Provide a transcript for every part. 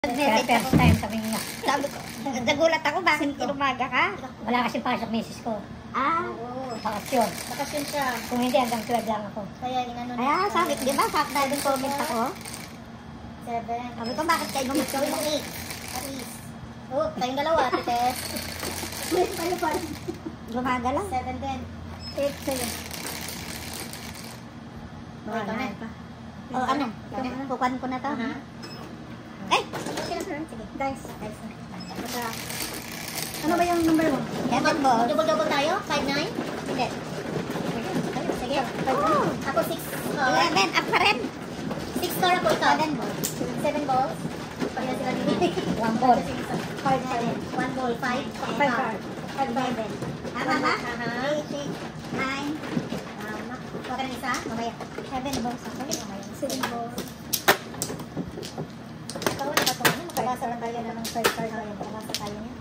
First time kami nga. Sabi ko, nagulat ako, bakit inumaga ka? Wala kasi pasok misis ko. Oo. Bakasyon. Bakasyon siya. Kung hindi, hanggang 12 lang ako. Kaya inano na. Kaya sabi ko, di ba? Sabi na din comment ako. 7. Sabi ko, bakit kayo gumawa Ikaw yung 8. At least. Oh, tayong dalawa, Tess. Gumagalaw? 7 din. 8 sa'yo. Okay, ikaw na. O ano? Kukuhan ko na to. Eh! Okay na, sir. Sige. Guys, Guys, ano ba yung number 1? Heaven ball. Double-double tayo? 5-9? Hindi. Sige. Oh! Ako 6 star. 11, up pa rin. 6 star ako ikaw. 7 balls. 7 balls. Pag na sila dito. 1 ball. 1 ball, 5. 5 cards. 5 7. Tama ba? 8, 6, 9. Tama. Huwag ka ng isa? Mamaya. 7 balls ako. 7 balls. Ikaw na ba ito? Makabasa lang tayo na ng 5 card tayo. Makabasa tayo niya.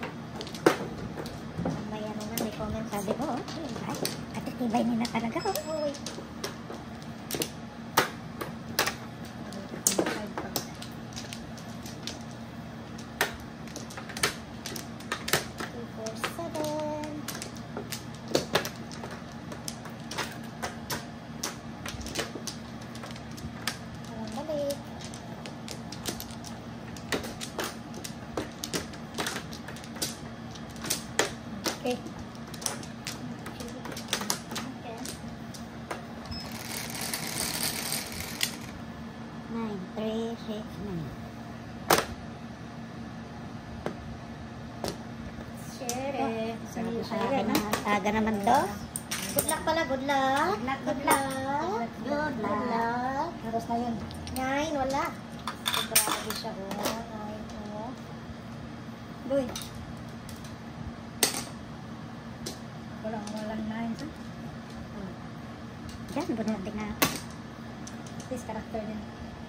May ano na, may comment. Sabi ko, ay, katitibay nila talaga. Oh, wait. Okay. 9, 3, 6, 9. Share it. Aga naman to. Good luck pala, good luck. Good luck. Good luck. Tapos na yun. 9, wala. Grabe siya, oh. 9, oh. Boy. Walang 9. Diyan, bunutin na. This character din.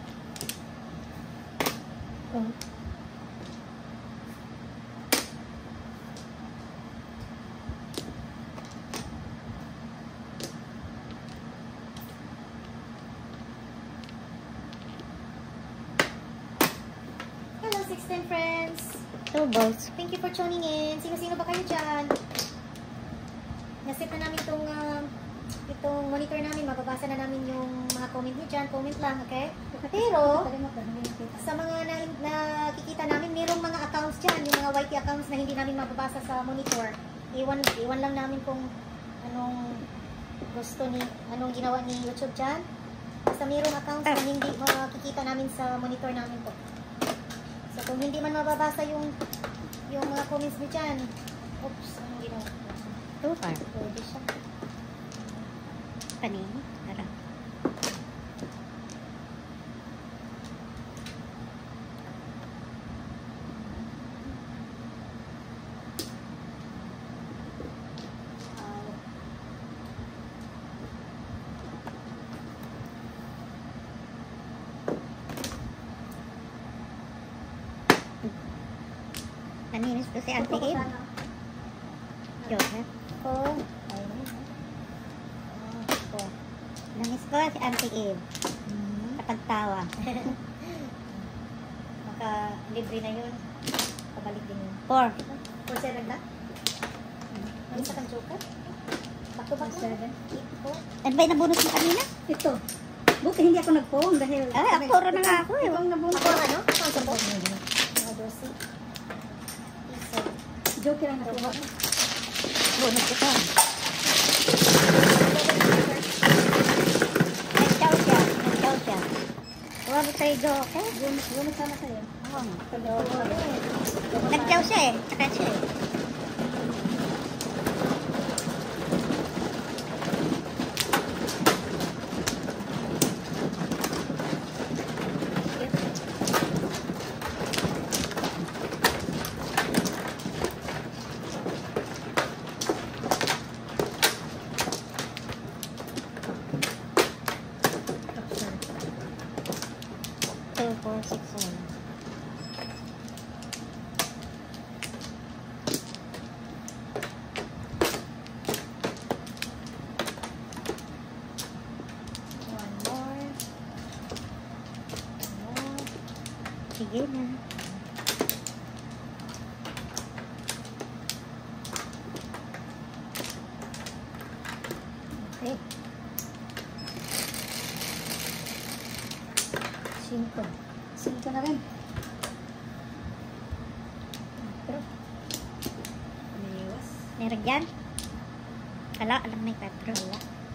Hello, 16 friends. 2 balls. Thank you for tuning in. Sino-sino ba kayo dyan? Naset na namin itong monitor namin. Mababasa na namin yung mga comment niyo dyan. Comment lang, okay? Pero, sa mga nakikita namin, mayroong mga accounts dyan. Yung mga YT accounts na hindi namin mababasa sa monitor. Iwan lang namin kung anong anong ginawa ni YouTube dyan. Basta mayroong accounts na hindi makikita namin sa monitor namin po. So, kung hindi man mababasa yung mga comments niyo dyan, oops, anong ginawa? 2 card. Pwede siya. Kanino? Tara. Naninis ko si Auntie Kim. Joker. Oh, Nangis ko si Auntie Kim. Kapagtawa. libre na yun. Kabalik din yun. 4. 4-7 na? Ano sa kang joker? Back to back na? 8-4? Ano ba yung nabunot mo kanina? Ito. Buti hindi ako nag-phone dahil... Ay, akoro na nga ako eh. Ibang nabunot. Ako ano? Ang sabot mo yun. Mga dosi. Joke lang nakuha ko. Bunot ko to. Nag-chow siya. Huwag mo sa'yo Joker. Bunot sana sa'yo. Oo. Pag-chow. Nag-chow siya eh. Saka siya eh. Two, 4, 6, 1. Sige na. Meron dyan? Wala, alam na yung Pedro. Wala.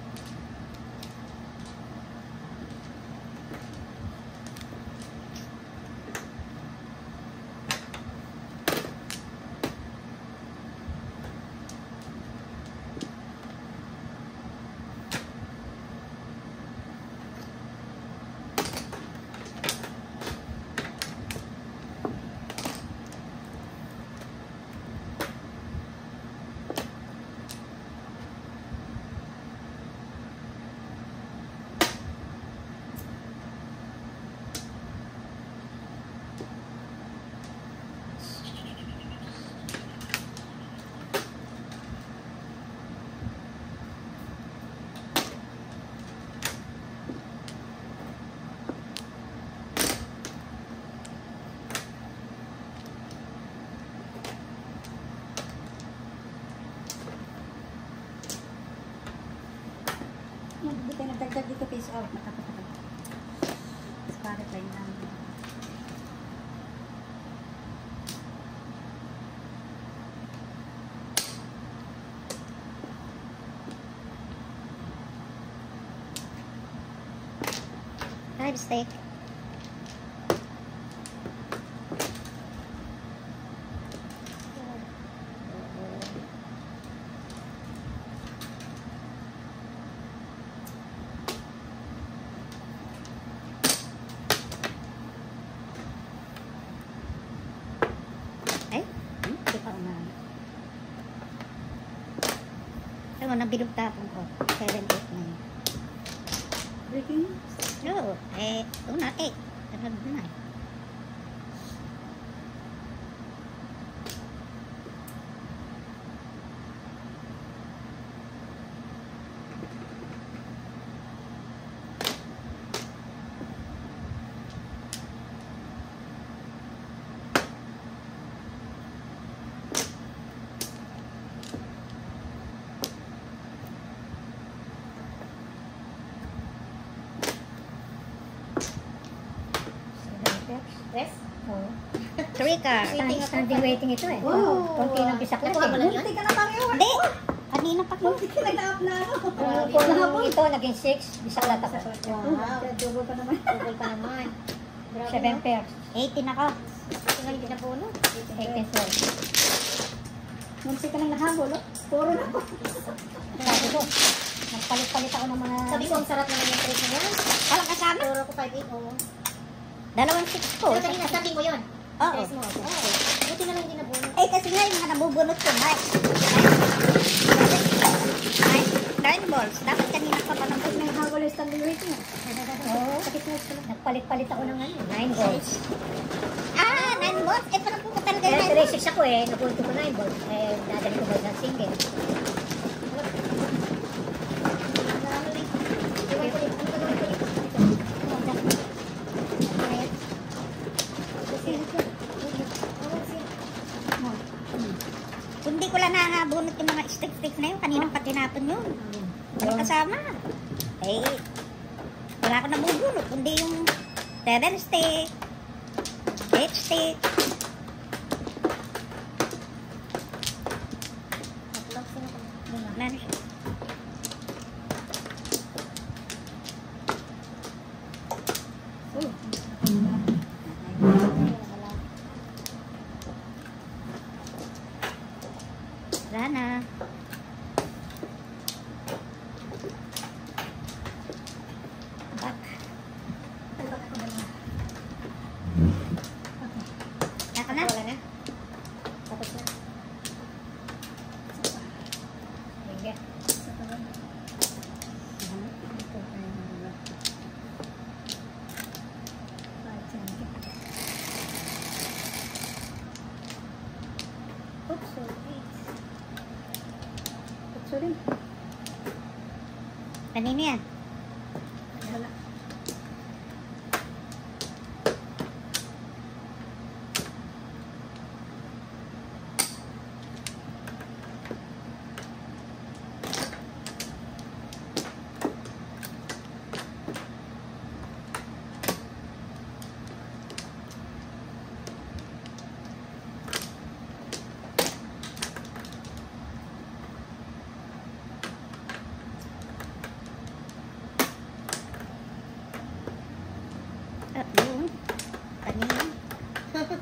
Hindi tayo nagdagdag dito face out. Nakapatagdag. Mas para tayo lang. Five steak. Ay, hindi pa umahan. Ano, nabilog tapong ko. 7, 8, 9. Breaking. Oo, una, 8. Tanod na eh. Yes? Oo. 3 cards. Standing waiting ito eh. Wow. Konti ng bisak lang Nakuha mo lang eh. yan? Munti ka na pareho. Hindi. Kanina pa ko. Munti ka nag-up na ano. Kung ito, naging 6, bisak lang ako. Wow. Double ka naman. Double ka naman. 7 pairs. 18 ako. Tingnan hindi na puno. 18 pairs. Munti ka nang nahabol. Oh. Puro na po. Sabi ko, nagpalit-palit ako ng mga... Sabi ko, ang sarap naman yung trade na yan. Walang kasama. Puro ko 5-8, oo. Dalawang 6 ko. Pero kanina, starting mo yun. Oo. Tres mo. Oo. Buti na lang hindi na puno. Eh, kasi nga yung mga nabubunot ko. 9 balls. Dapat kanina pa pa ng Pag nahabol ay standing rating. Oo. Nagpalit-palit ako ng 9 balls. 9 balls? Eh, parang po ko talaga Kaya yung 9 balls. 3-6 ako eh. Napunto ko 9 balls. Eh, dadali ko ba ng single. Hindi ko lang nakabunot yung mga stick-stick na yun. Kanina pa tinapon yun. Walang kasama. Eh, wala ko nabubunot. Kundi yung 7 stick, 8 stick. Wala na siya. Wala na. Back. Naka na? Wala na. Tapos na. Sige. Oops, sorry. Oops, sorry. Kanina yan. Wala.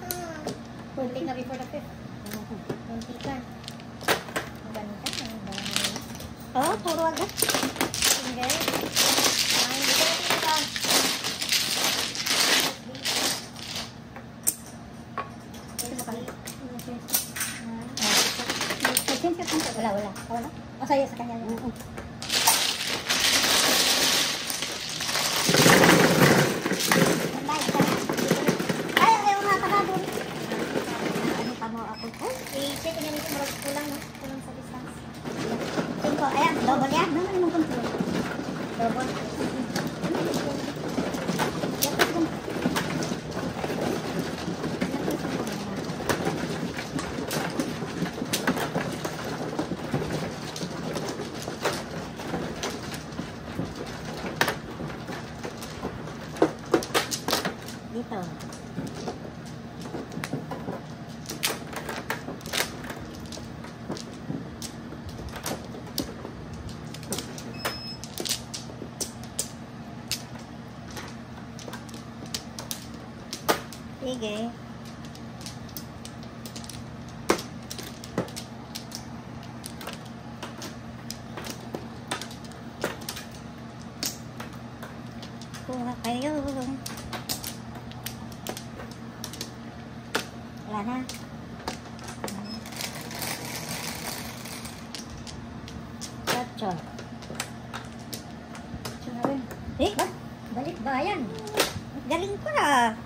Kunting na before the 5th. Kunti ka. Ang ganda. Ang ganda. Oh, puro agad. Single. Ay, hindi ko natin ito. Wala. O sa'yo sa kanya. Ay, ayaw nga ka na doon. Ano pa mo ako ko? I-check niya nito. Marag kulang, no? Kulang sa distance. Cinco, ayan, double yan. Naman mong control. Double. Dito. Sige. Kuha kayo. Wala na. Chacho. Sunawin. Eh, ba? Balik bayan. Galing ko na.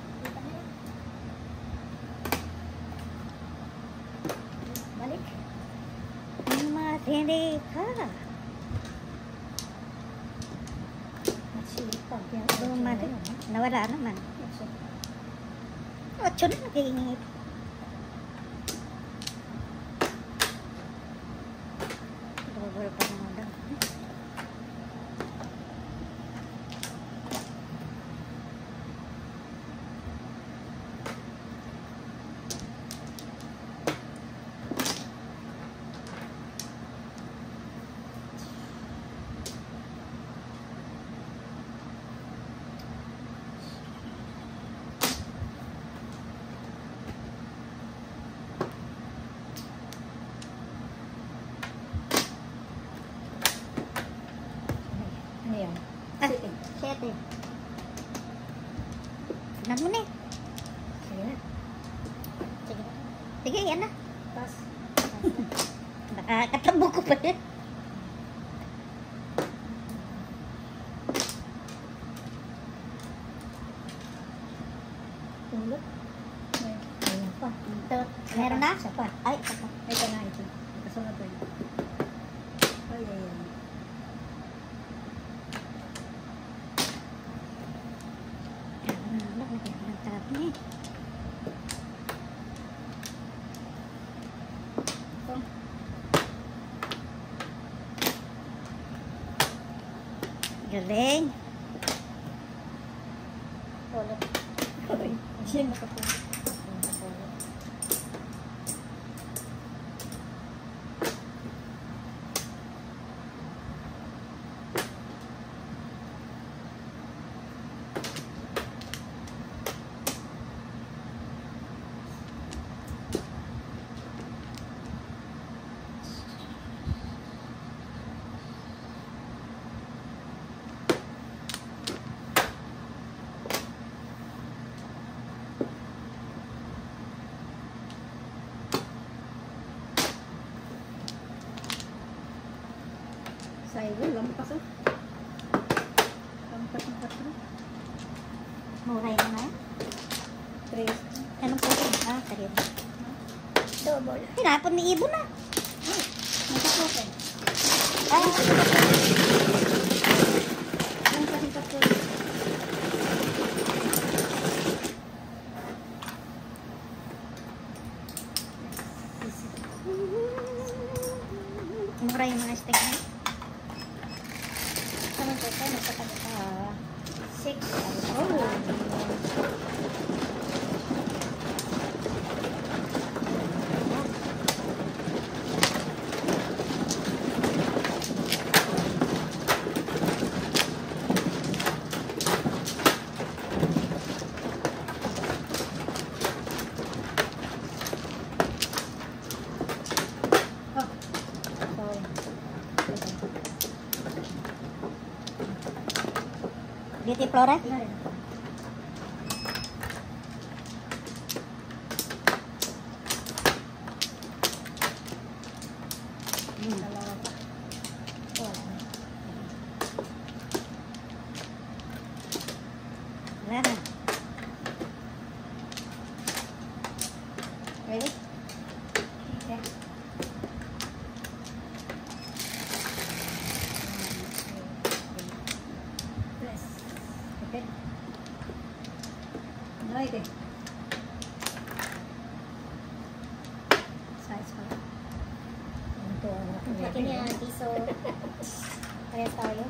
Balik. Matindi ka. Masipag. Bumalik. Nawala naman. Ocho na nagingit. Double pa naman daw. Ano yan? Ah, Sige. 7. Tignan mo na eh. Sige na. Sige. Sige, yan na. Pas. Nakakatabo ko pa yan. Tulog. Mayroon pa. Ito. Meron na? Isa pa. Ay, ito pa. Ito na ito. Kasunod pa yun. Ay, ay, ay. Nagtabi. Ito. Galing. Tulog. Ay, siya nakapulog. Sayang, lampas oh. Lampas ng 4. Muray na na. 3. Anong po yun? Ah, sarili. Double. Tinapon ni Ibo na. Nakasukin. Ay, Lampas ng 4. mura yung mga steak na. Sama ko tayo, nagpatag ka. 6. Oh. Titi Flores? Ano rin? Dalawa pa. Wala na. Wala na. Ready? Okay. Press. Okay. Okay. Size pa. Ito. Ang laki niya, piso. Parehas tayo.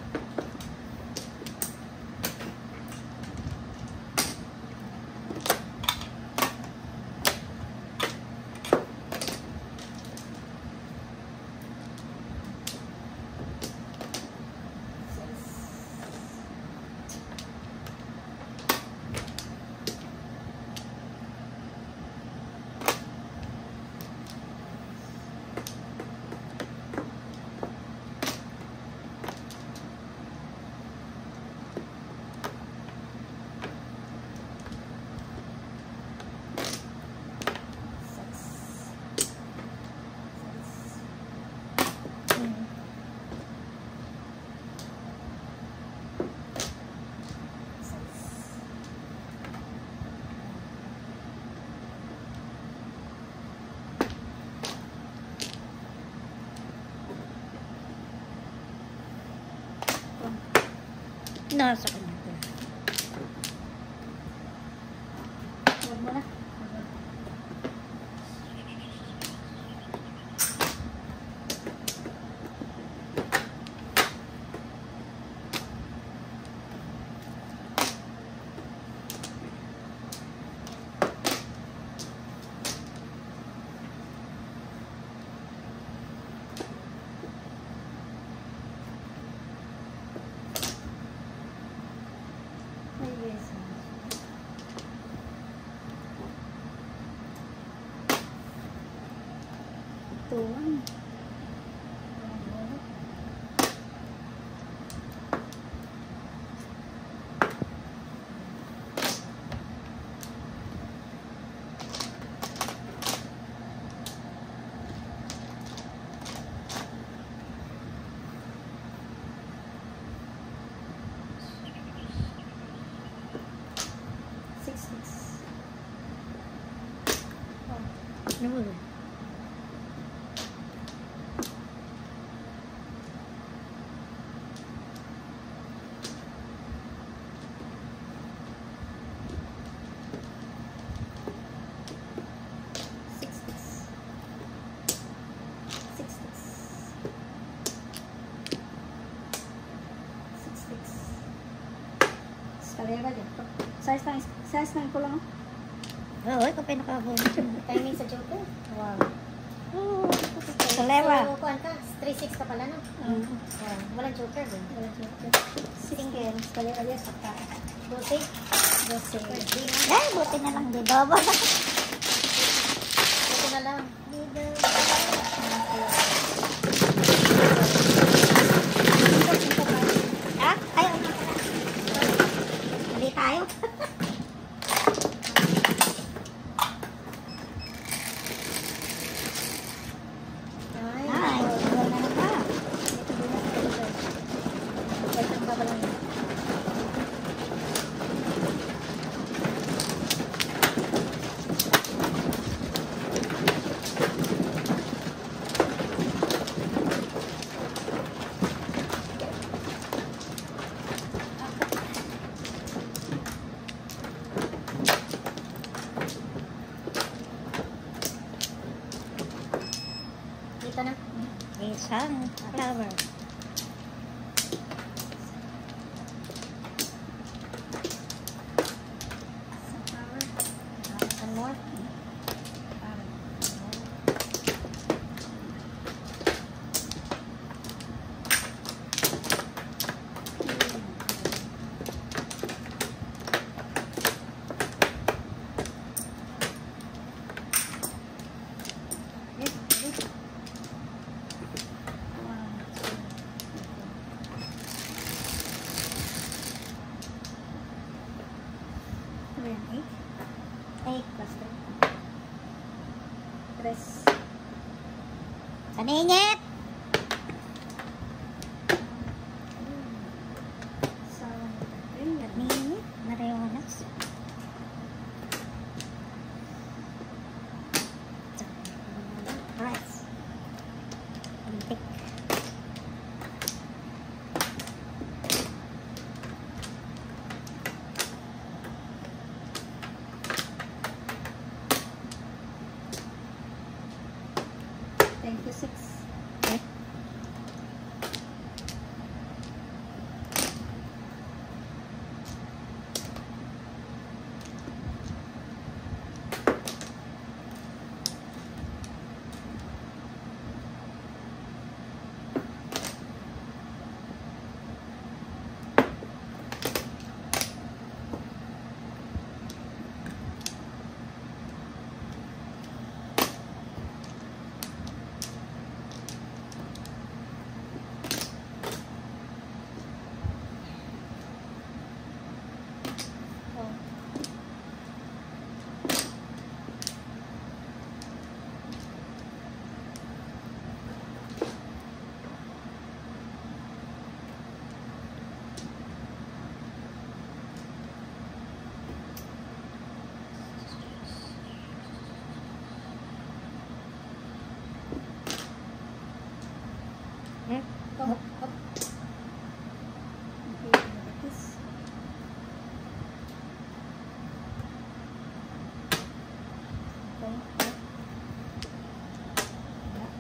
Nasa kanya. Huwag mo na. Ay, yes. Tuwan. Six. No. Kalera dyan. Size lang ko lang. Oo, ikaw pa yung nakabunod. Timing sa Joker. Wow. Oo. Kalera. So, kuhaan ka, 3-6 ka pala, no? Wow. Walang Joker din. Single. Kalera dyan. Sakta. Dose. Dose. Pwede na. Ay, buti na lang di ba? Ito na lang. Ah, tayo na pala. Mali tayo. Ay. Ay, wala na pa. Ito ang babalang. Dito na. Isang flower. One more. Tres. Saningit! Saningit. Marianas. Rice. Antik. Thank you, 6. Okay. Hmm? Oh, oh. Okay, this. Okay. Yeah.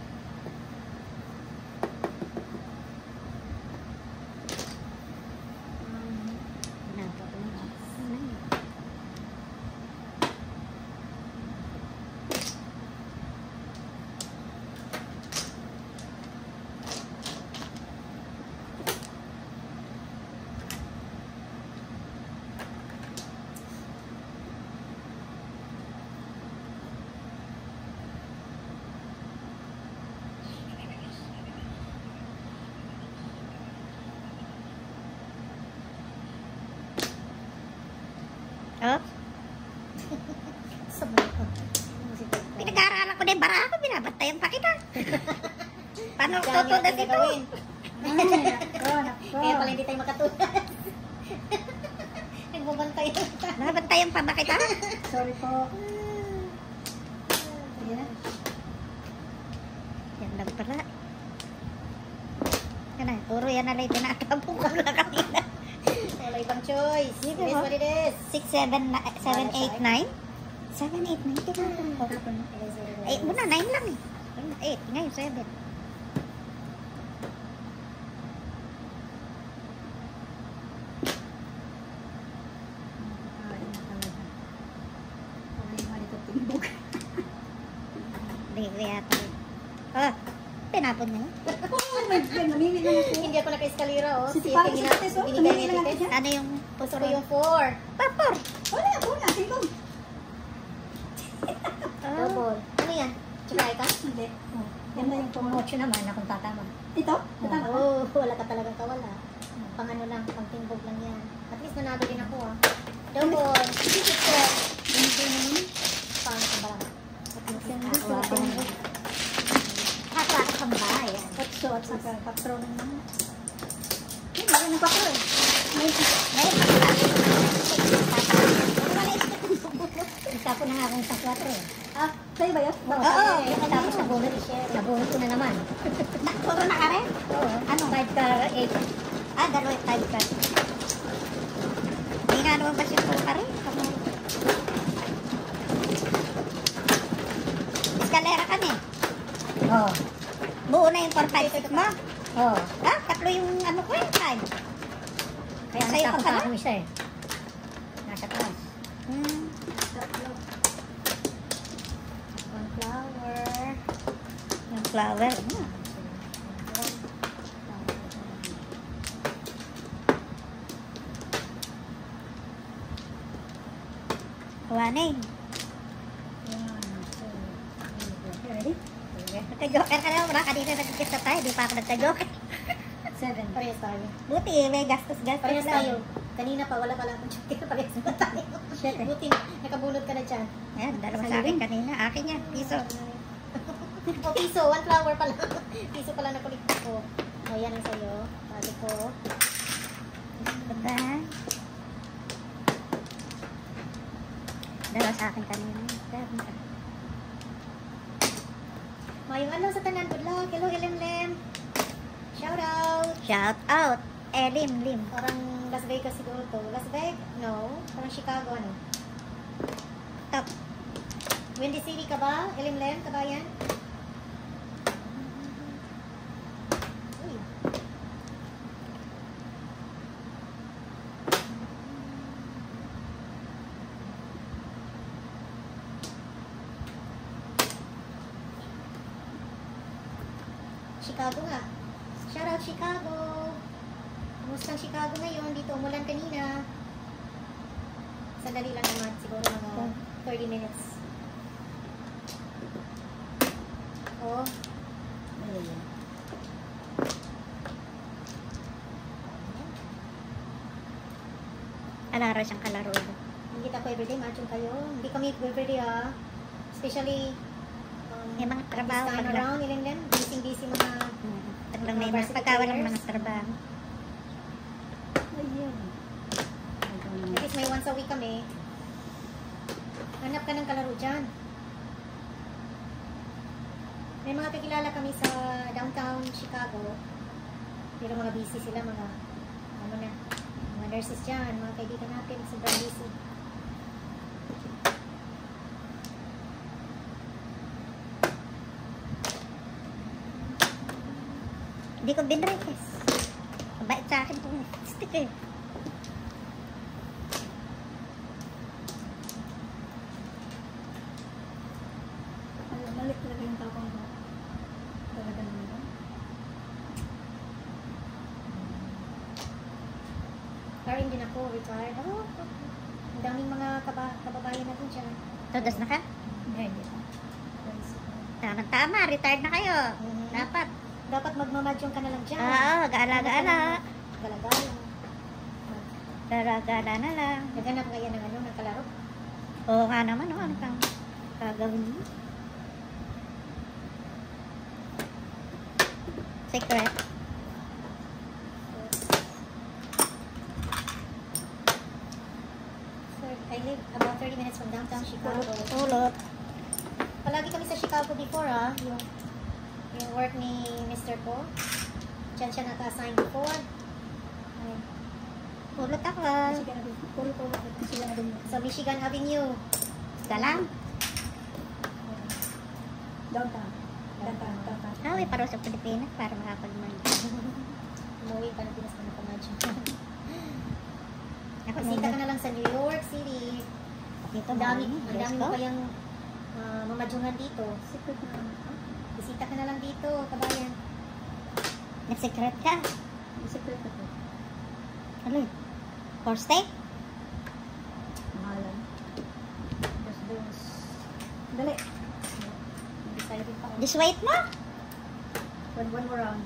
Kenapa tuh? Oh, Sabay ko. pinag-aaralan ko din bara ako, binabantayan pa kita. Paano Dami tutunan natin dito? gagawin. Nako, nako. Kaya pala hindi tayo makatulad. Nagbabantay na. Binabantayan pa ba kita? Sorry po. Ayan. Yan lang pala. Yan na, puro yan na lang tinatapong ko lang kanina. Wala ibang choice. It Dito is ba? what it is. 6, 7, 7, 8, 9? 7, 8, 9, tinatapong ko. It is what it Ay, is. muna, 9 lang eh. 8, ngayon 7. Nakakain na talaga. Ay, malito timbog. Hindi ko yata. Oh, pinapon niya. Oh my God, namili lang ako. Hindi ako naka-eskalera, oh. Si Tipang, si Tites, oh. Binigay Namili ni lang Tites. ako. Ano yung Gusto ko yung 4. papor? Wala, wala. Timbog. Oh, Double. Ano yan? Try ka? Hindi. Oh, yan na yung pumot. Promotion naman akong tatama. Ito? Tatama ka? Oo, wala ka talagang kawala. Pang ano lang, pang timbog lang yan. At least nanalo din ako ah. Double. Hindi naman. Paano ka ba? At least Yan, ako gusto ko ako timbog. Hata ka pang bayan. 8 at saka patron naman. Hindi, yan ang patron. May ngayon, Isa ko na nga akong sa 4 eh. ah, sa'yo ba yun? Oo, tapos nabunod i-share. Nabunod ko na naman. puro na ka rin? Oo. Ano? 5 ka 8. Ah, dalawa yung 5 ka. Hindi nga naman ba siya puro ka rin? Eskalera ka na eh. Oo. Buo na yung 4, 5, 6 mo. Oo. Ah, tatlo yung ano ko yung 5. Kaya Sa'yo nasa pa pala? akong isa eh. Nasa taas. Hmm. One flower. Yung flower. Hmm. Kawaning. Ready? Nagka-joker ka na wala. Kanina nag-kiss na tayo. Di pa ako nagka-joker. 7. Parehas tayo. Buti, may gastos-gastos Parehas lang. tayo. Kanina pa, wala pala akong check. Parehas na tayo. Siyete. Buti, nakabulot ka na dyan. Ayan, dalawa Sa'yo sa akin din. kanina. Akin yan, piso. O, piso. 1 flower pala. Piso pala na kulit ko. O, yan ang sa'yo. Bali ko. Diba? Dalawa sa akin kanina. Mayong alaw sa tanan. Good luck. Hello, Elim. Shout out. Shout out. Lim. Parang Las Vegas siguro to. Las Vegas? No. Parang Chicago, ano? Top. Windy City ka ba? Elim, kabayan? Uy. Chicago nga. Shout out Chicago. Kumusta ang Chicago ngayon? Dito umulan kanina. Sandali lang naman. Siguro mga 30 minutes. Oh. Ayan. Alaro siyang kalaro. Hindi kita ko everyday. Machong kayo. Hindi kami everyday ha. Especially Yung mga trabaho. this time around. Ilan. Busy mga Taglang na yung pagkawalan ng mga trabaho. Ayan. at least may once a week kami. Hanap ka ng kalaro dyan. May mga kakilala kami sa downtown Chicago. Pero mga busy sila, mga mga nurses dyan, mga kaibigan natin, sobrang busy. Hindi ko binrikes. Mabait sa akin kung stick eh. Malik talaga yung tapang ko. Talaga naman. Karin din ako, retired. Oh, ang daming mga kababayan natin dyan. Todas na ka? Hindi pa. Tama, retired na kayo. Dapat. Dapat magmamadyong ka na lang dyan. Oo, gaala-gaala. Galagala. Gala-gala na lang. Naghanap ngayon ng ng kalaro. Oo nga naman, ano kang gagawin mo? Secret. I live about 30 minutes from downtown Chicago. Ulot. Palagi kami sa Chicago before yung work ni Mr. ko. Diyan siya naka-assign before. Ay, Ulot ako. Pulo-pulo ko sila na din. sa Michigan Avenue. Galang. Downtown. Downtown. Hawi para sa Pilipinas para makapagman. Umuwi pa ng Pinas na nakamadyo. Ako Bisita ka na lang sa New York City. Dito Ang dami Let's mo go. kayang mamadyungan dito. Secret na naman. Bisita ka na lang dito, kabayan. Nag-secret ka. Secret ako. Ano yun? For steak? Mahalan. Dos. Dali. Decided pa. This weight mo? One more round.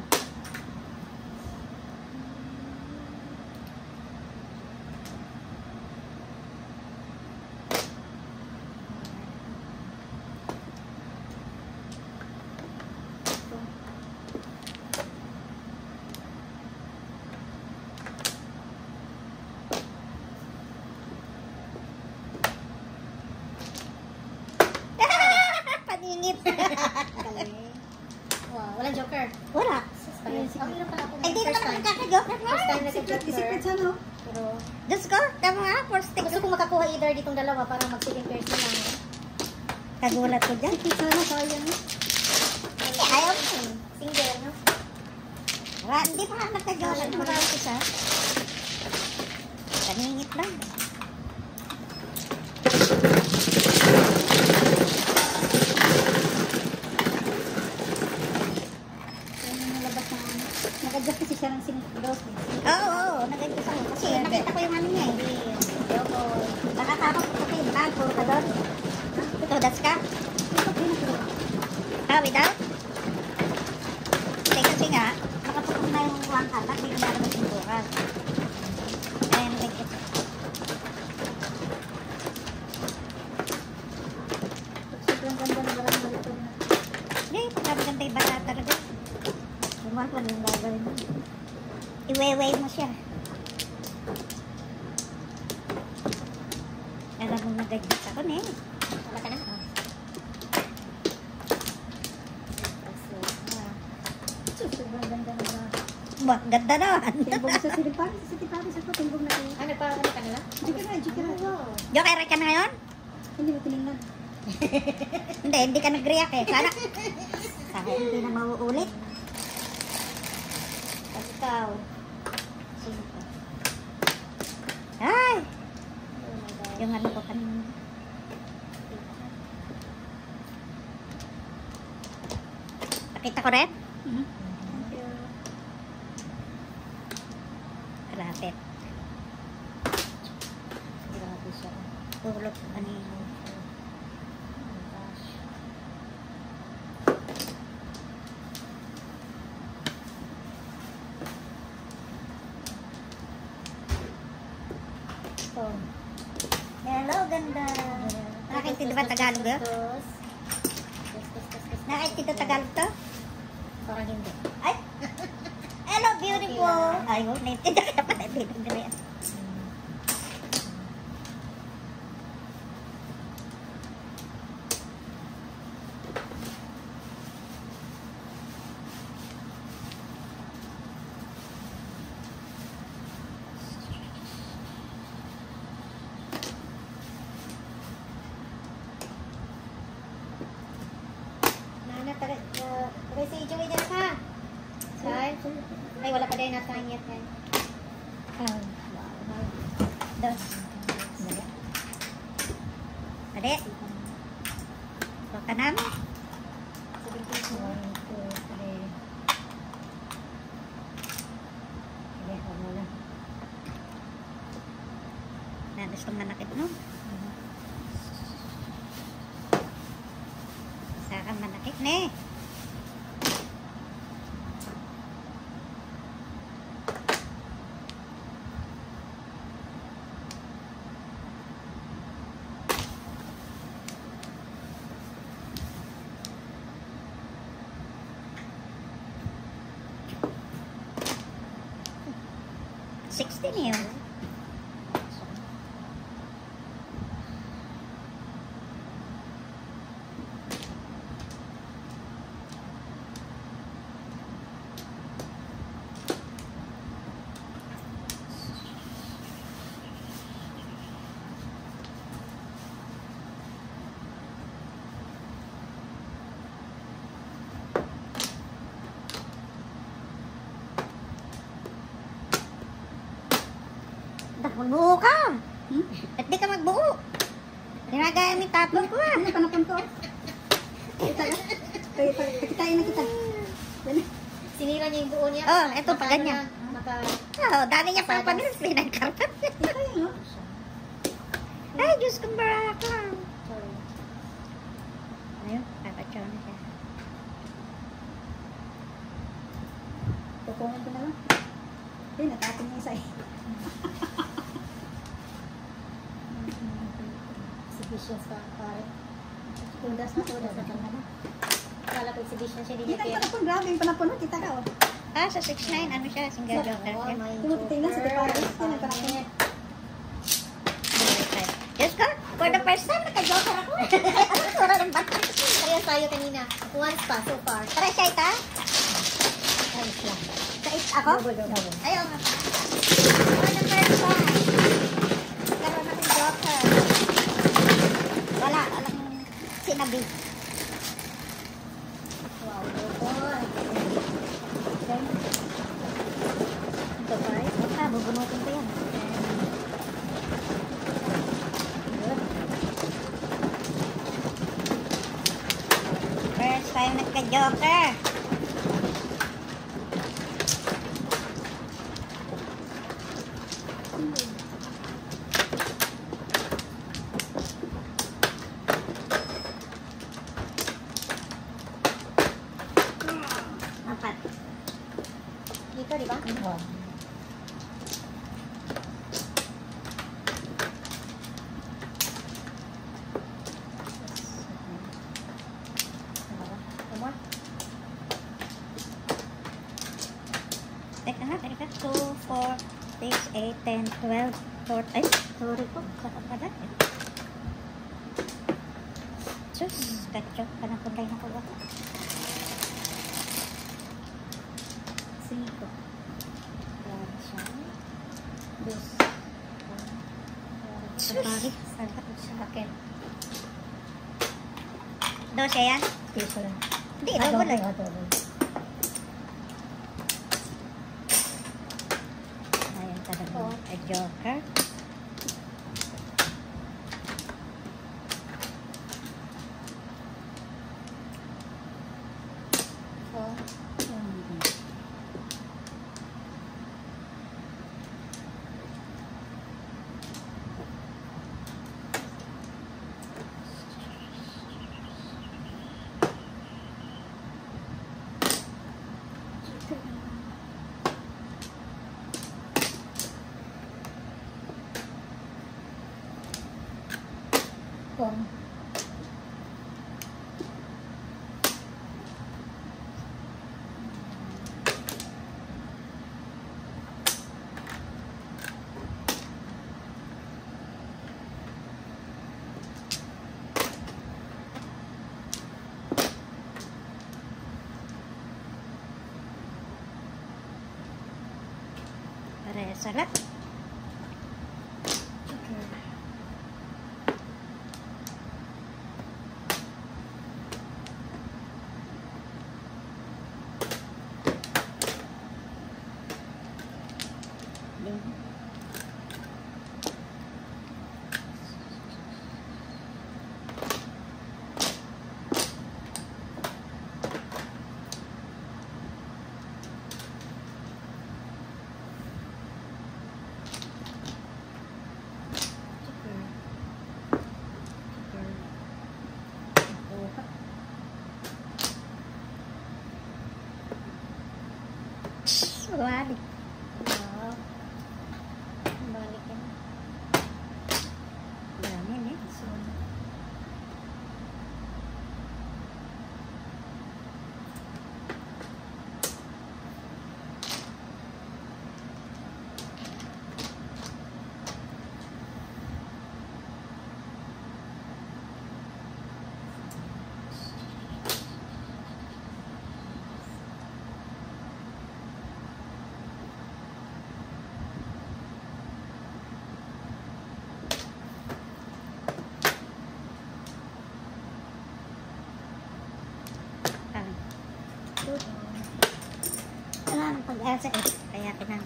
Paningit. Galing. Wow, walang joker. Wala. Ang hirap pala ako Ay, di first naman time. nagkakajoker mo. First time Secret nag-joker. sa ano? Pero Diyos ko, tama nga, for steak. gusto ko makakuha either ditong dalawa para mag-second pairs na lang. Kagulat ko dyan. Secret sana sayang. Ayaw. Single, no? Hindi pa nga nagka-joker. Marami isa. Paningit lang. Yan yung nalabas na ano. Nag-adjust kasi siya ng dos. Oo, nag-adjust ako. Kasi nakita ko yung ano niya eh. Ayoko. Nakakapag ko kayo. Puro ka doon. Ito, that's ka? Without? Kasi nga, nakaputok na yung one katak. Hindi na naman yung bukas. Ayan, nag-adjust. Sobrang ganda na barang balik ko na. Hindi, Iba na talaga. Lumak lang yung gagawin mo. Iwewe mo siya. Alam mo nagagit ako na eh. Wala ka na? Sobrang ganda na ba? Ba, ganda naman. Timbong sa silipari. Sa silipari sa to, timbong na kayo. Ano pa? Ano ka na lang? Jika na. Joker ka na ngayon? Hindi mo tinignan. Hindi ka nag-react eh. Sana hindi na mauulit. Tapos ikaw. Sige pa. Ay! Oh my God. Yung ano ko kanina. Nakita ko rin? Mhm. Thank you. Rapid. Grabe siya. Pulot kanina. Oh my gosh. Ito. Hello, ganda. Nakakaintindi ba Tagalog yun? Nakakaintindi Tagalog to? Parang hindi. Ay! Hello, beautiful! Ayun, naintindihan ka pa. Naintindihan. Nana, tagay si Joey dyan ha. Saan? Ay, wala pa din nasa ingat eh. Dos. Ade. Huwag ka namin. 17. 1, 2, 3. Sige, huwag mo na. Nagustong manakit no? Saka manakit na eh. Sixteen yun. Magbuo ka. At di ka magbuo. Ginagaya mo yung tapon ko ah. Ano panapon ko? Kita ka. Pakitain na kita. Sinira niya yung buo niya. Oh, eto pa ganyan. Maka... Oh, dami niya pang panilis. Pinagkarpan. Kita yun, no? Ay, Diyos kong baraka. Sorry. Ayun, papachaw na siya. Tutungan ko na lang. Hindi, natapon niya isa eh. Exhibitions pa, pare. Tudas na kanya. Kala ko exhibition siya, hindi Kita niya yung panapon, grabe yung panapon mo. Kita ka, oh. Ah, sa 6'9", ano siya? Single joker. Oh, my Yung titingnan sa Tipares, yun ang panapon. Diyos ko, for the first time, naka-joker ako. Sura ng bata. Parehas tayo kanina. Once pa, so far. Tara siya ita? Ayos lang. Sa 8 ako? Double. Ayaw nga. For the first time. Karoon akong joker. Wala, alam sinabi. Wow, double. Ito pa eh. Ah, bubunutin ko yan. First time nagka-joker. Apat. Dito, di ba? Oo. One more. Teka. 2, 4, 6, 8, 10, 12, 14. Ay, sorry po. Saka pala. Sus, kachok pa na punday na ko ba? 5. Dos. Sorry. Sa akin. 12 yan? Piso lang. Hindi, double eh. Double. Ayan talaga. Oh. A joker. Oh. Kung. Parehas lang. Wali. Wow. Balik yan. Dami eh. Ang pag-asa eh. Kaya pinang.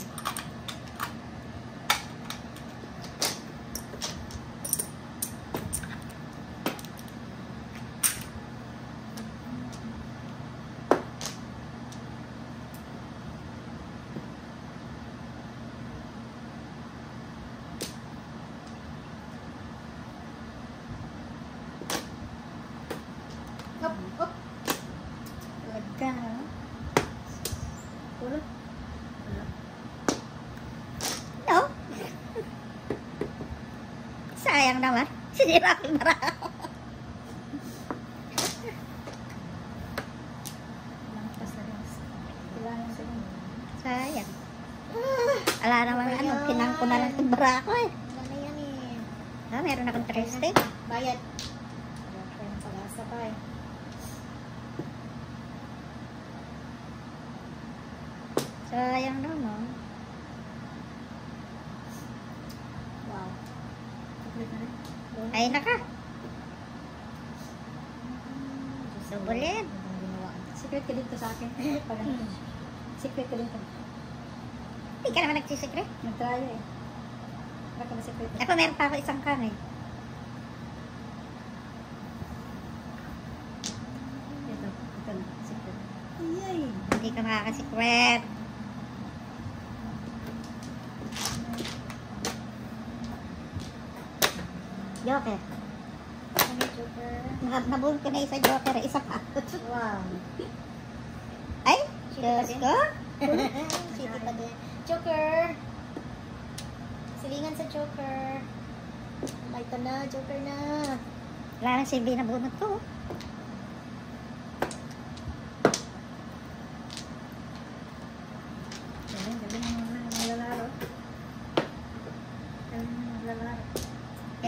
Hop, hop. Lagka na. Pulot. No? Sayang naman. Sinira ko yung marami. Lampas na rin. Kailangan sa inyo. Sayang. Ala naman ano, pinang ko na lang yung barako eh. Ano yan eh. Ah, meron akong 3 stick. Bayad. Kaya ng pag-asa pa eh. Sayang naman. Wow. Chocolate na rin. Ay naka. Subulit. Ang ginawa. Secret ka dito sa akin. Pag ano. Secret ka dito. Hindi ka naman nagsisikre. Nag-try eh. Baka ba secret? Ako meron pa ako isang kamay. Ito. Ito na. Secret. Yay! Hindi ka makakasikret. Joker. Ano yung joker? Nabulot ko na isa joker. Isa pa. Wow. Ay! Shitty pa Diyos din. ko. Shitty pa din. Joker! Silingan sa joker. Ito na, joker na. Wala na si B na bunot ko. Galing, galing.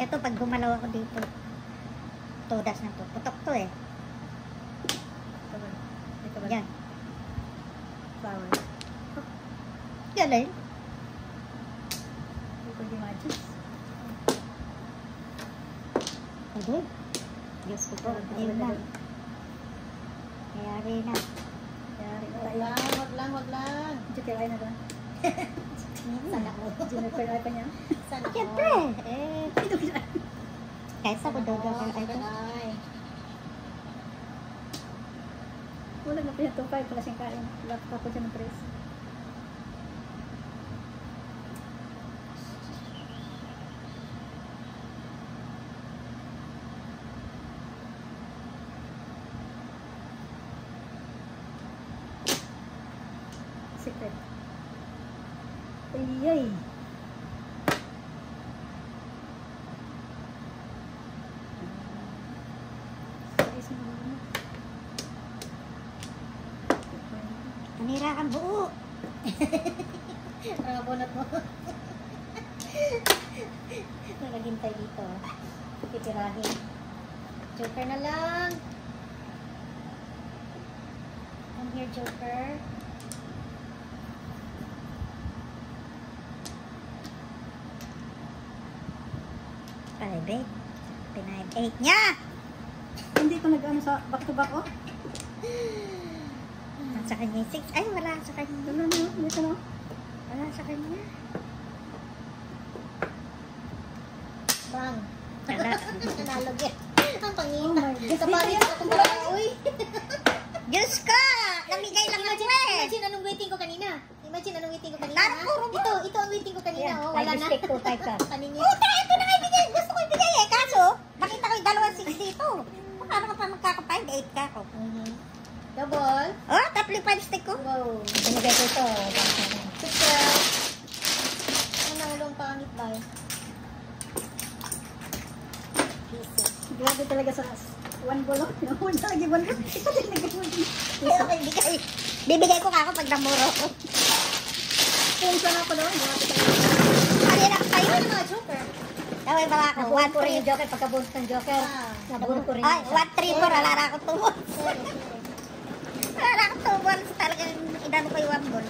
Ito, pag gumalaw ako dito, todas na to. Putok to eh. Ito ba? Ito ba? Yan. Flower. Galing. Hindi ko imagine. Pwede. Diyos ko po. Ayun na. Kayari na. Yari na Wag tayo. lang, wag lang, wag lang. Junior ay na ba? Sana ko. Junior ay pa niya. Sana ko. Siyempre. Eh, kahit sa ko dodo ka ay ito. Ay. Wala na pinatupay pala siyang kain. Wala pa po siya ng press. Secret. Ayay. Ayos mo naman. Nanira kang buo. Parang abonat mo. Nagagintay dito. Titirahin. Joker na lang. Come here, Joker. Private. Pinay-8 niya. Hindi ko nag-ano sa back to back, oh. Sa kanya 6. Ay, wala sa kanya. Wala na, dito na. Wala sa kanya. Bang. Wala. Nanalog yan. Ang Oh pangita. my God. Sa pari sa akong barangay. Uy. Diyos ko! Namigay lang ako eh. Imagine anong waiting ko kanina. Imagine anong waiting ko kanina. Lalo ha? puro Ito, ito ang waiting ko kanina. Yan, Oh, wala na. stick to type ka. Kanina. Puta, ito na nga ibigay. Gusto ko ibigay eh. Kaso, nakita ko yung 2 6 dito. Paano ka pa magkakapay? 8 ka ako. Double. Oh, tatlo yung 5 stick ko. Wow. Binigay ko ito. Super. Ang nalong pangit ba? Pieces. Grabe talaga sa one ball, oh. Wala lagi one ball. Ito din nag-one. Gusto ko ibigay. Bibigay ko ako pag namuro ko. Kung saan ako daw, grabe talaga. Kanina ko kayo. Ano mga joker? Daway ba ako? Nabuhat ko rin 1 yung joker pagkabunot ng joker. Ah. Nabuhat ko rin. Ay, 1 3 4. Wala na ako 2 balls. Sorry. Wala na ako 2 balls. Talagang idano ko yung 1 ball.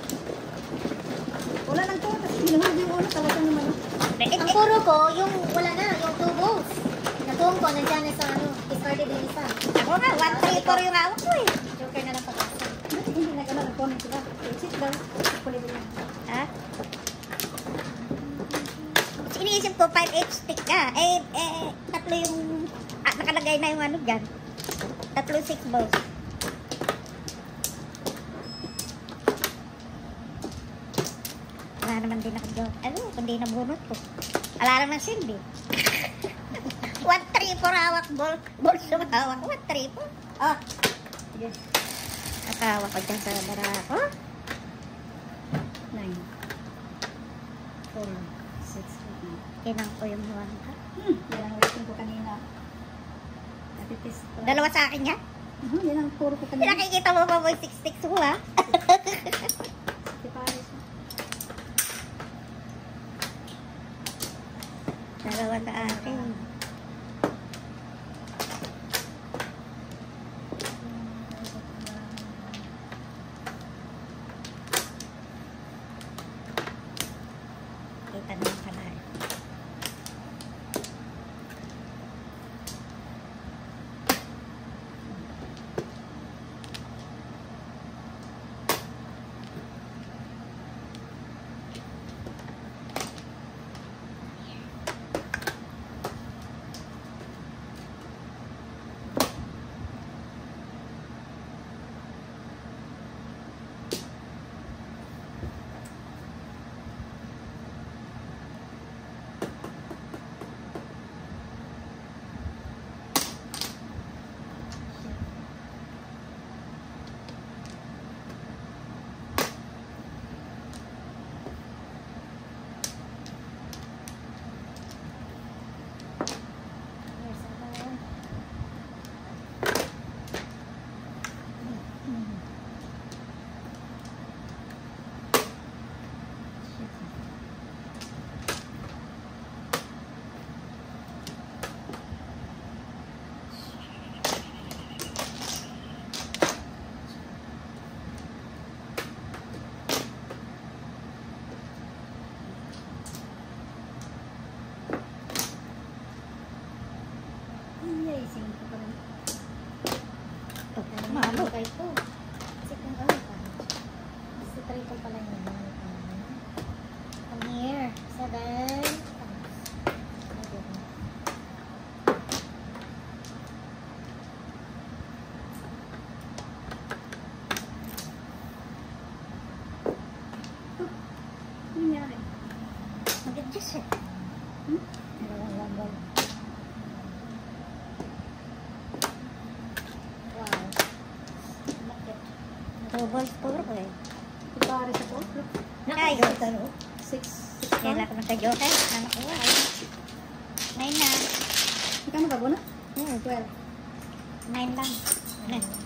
Wala nang to. Kasi binuhod yung ulo talaga naman. Oh. Ang puro ko, yung wala na, yung 2 balls. Natuong ko, nandiyan na sa ano, discarded yung isa. Ako nga, 1 3 4 yung hawak ko eh. Joker na lang pag-asa. Bakit hindi nag-ano, nag-comment sila? Sit daw. Kulit niya. Ha? Iniisip ko 5 stick ka. Tatlo yung nakalagay na yung ano dyan. Tatlo 6 balls. Wala naman din ako dyan. Ano, kundi nabunot ko. Wala naman silbi. 1 3 4 hawak ball. Balls yung hawak. 1 3 4. Oh, Sige. nakahawak ko dyan sa barako. 9. 4. 6. 8. Kinang ko yung huwag ka. Yan ang waiting ko kanina. Natipis. Dalawa sa akin yan. Yan ang puro ko kanina. Nakikita mo ba mo yung 6 sticks ko ha? Si Paris. Dalawa sa akin. Kita naman pala. Malo. Ano ito? Kasi kung ano pa. Kasi triple pala yun. Come here. 7. Ano nangyari? Mag-adjust eh. Dalawang lambol. Wow. Bakit? 2 balls puro eh. Si pare sa po. Ay, Nakakita 6. kaya ko na sa Joker. Ano ko? 9 na. Magkano ba bunot? 9 lang.